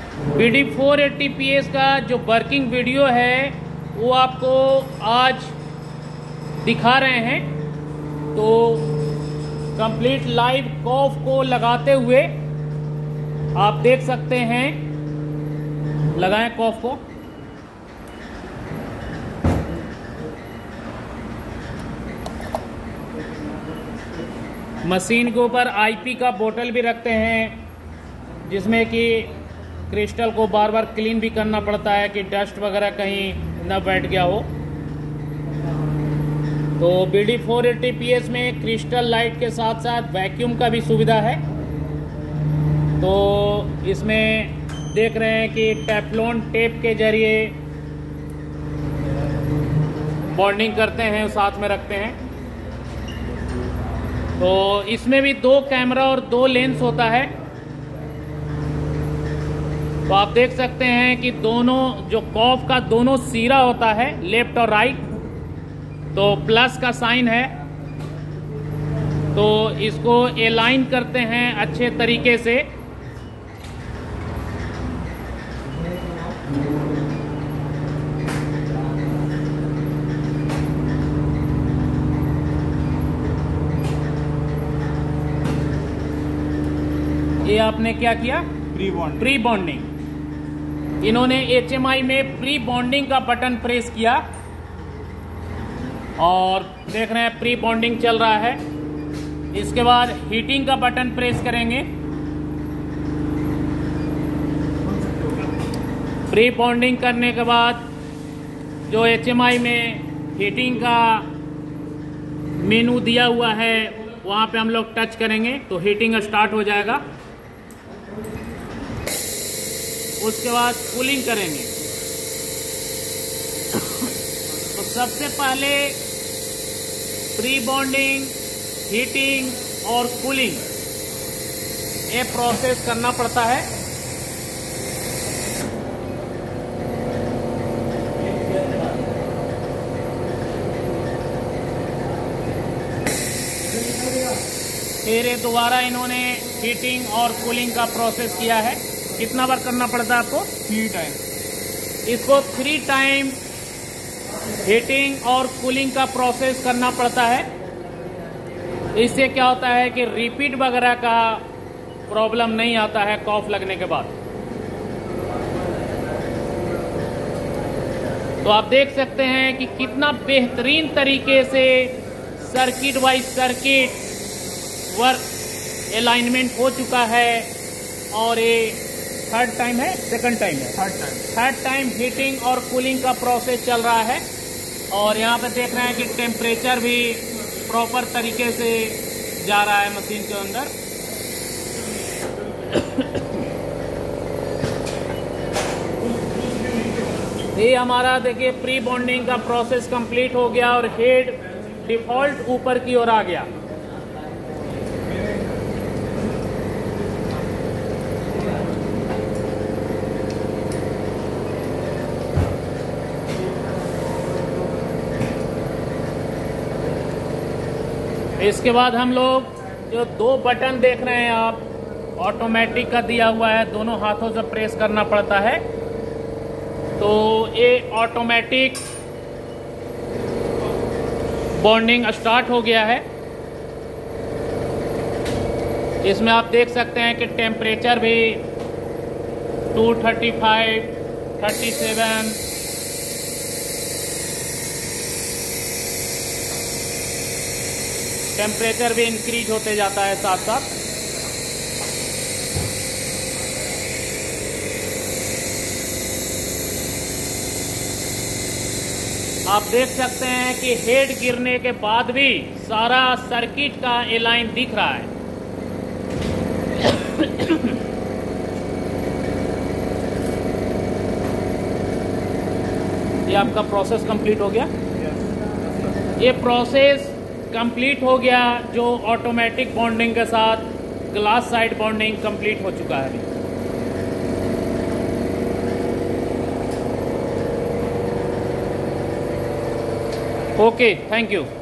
BD 480PS का जो working video है वो आपको आज दिखा रहे हैं। तो कंप्लीट लाइव कॉफ को लगाते हुए आप देख सकते हैं। लगाएं कॉफ को। मशीन के ऊपर IP का बोतल भी रखते हैं, जिसमें कि क्रिस्टल को बार बार क्लीन भी करना पड़ता है कि डस्ट वगैरह कहीं न बैठ गया हो। तो BD 480PS में क्रिस्टल लाइट के साथ साथ वैक्यूम का भी सुविधा है। तो इसमें देख रहे हैं कि टेफ्लॉन टेप के जरिए बॉन्डिंग करते हैं, साथ में रखते हैं। तो इसमें भी 2 कैमरा और 2 लेंस होता है। तो आप देख सकते हैं कि दोनों जो कॉफ का दोनों सिरा होता है, लेफ्ट और राइट, तो प्लस का साइन है। तो इसको अलाइन करते हैं अच्छे तरीके से। ये आपने क्या किया? Pre bonding. इन्होंने HMI में प्री बॉन्डिंग का बटन प्रेस किया और देख रहे हैं प्री बॉन्डिंग चल रहा है। इसके बाद हीटिंग का बटन प्रेस करेंगे। प्री बॉन्डिंग करने के बाद जो HMI में हीटिंग का मेनू दिया हुआ है वहाँ पे हम लोग टच करेंगे तो हीटिंग स्टार्ट हो जाएगा। उसके बाद कूलिंग करेंगे। तो सबसे पहले प्री बॉन्डिंग, हीटिंग और कूलिंग ये प्रोसेस करना पड़ता है। फिर दोबारा इन्होंने हीटिंग और कूलिंग का प्रोसेस किया है। कितना बार करना पड़ता है आपको? 3 टाइम। इसको 3 टाइम हीटिंग और कूलिंग का प्रोसेस करना पड़ता है। इससे क्या होता है कि रिपीट वगैरह का प्रॉब्लम नहीं आता है कॉफ लगने के बाद। तो आप देख सकते हैं कि कितना बेहतरीन तरीके से circuit wise circuit work alignment हो चुका है। और ये थर्ड टाइम है, सेकंड टाइम है? थर्ड टाइम हीटिंग और कूलिंग का प्रोसेस चल रहा है। और यहाँ पे देख रहे हैं कि टेम्परेचर भी प्रॉपर तरीके से जा रहा है मशीन के अंदर। ये हमारा देखिए प्री बॉन्डिंग का प्रोसेस कंप्लीट हो गया और हेड डिफॉल्ट ऊपर की ओर आ गया। इसके बाद हम लोग जो 2 बटन देख रहे हैं आप, ऑटोमेटिक का दिया हुआ है, दोनों हाथों से प्रेस करना पड़ता है। तो ये ऑटोमेटिक बॉन्डिंग स्टार्ट हो गया है। इसमें आप देख सकते हैं कि टेम्परेचर भी 235, 37 टेम्परेचर भी इंक्रीज होते जाता है साथ साथ। आप देख सकते हैं कि हेड गिरने के बाद भी सारा सर्किट का अलाइन दिख रहा है। ये आपका प्रोसेस कंप्लीट हो गया। ये प्रोसेस कंप्लीट हो गया जो ऑटोमेटिक बॉन्डिंग के साथ ग्लास साइड बॉन्डिंग कंप्लीट हो चुका है। Okay, thank you.